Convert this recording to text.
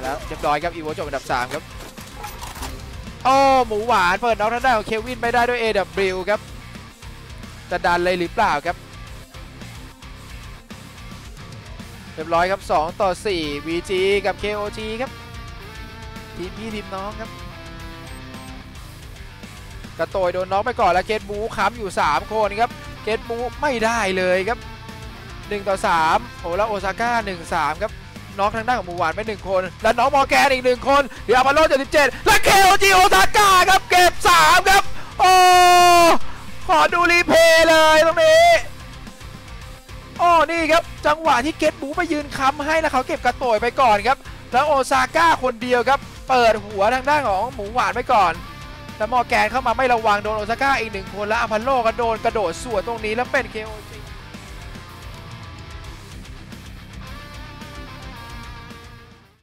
แล้วเรียบร้อยครับอีโวจบอันดับ3ครับโอ้หมูหวานเปิดน็อกทางด้านของเควินไปได้ด้วย AW ครับจะดันเลยหรือเปล่าครับเรียบร้อยครับ2-4 VG กับ KOG ครับทีมพี่ทีมน้องครับกระโตยโดนน็อกไปก่อนแล้วเกตบูค้ำอยู่3คนครับเกตบูไม่ได้เลยครับ1-3โอ้แล้วโอซาก้า1-3ครับน็อกทางด้านของหมูหวานไป1คนแล้วน้องมอร์แกนอีก1คนเดี๋ยวอาพาโล77และ KOG โอซาก้าครับเก็บ3ครับโอ้ขอดูรีเพย์เลยตรงนี้โอ้นี่ครับจังหวะที่เกตบูไปยืนค้ำให้แล้วเขาเก็บกระโตยไปก่อนครับแล้วโอซาก้าคนเดียวครับเปิดหัวทางด้านของหมูหวานไปก่อนแล้วมอร์แกนเข้ามาไม่ระวังโดนโอซาก้าอีก1คนแล้วอาพาโลก็โดนกระโดดสวนตรงนี้แล้วเป็น KOG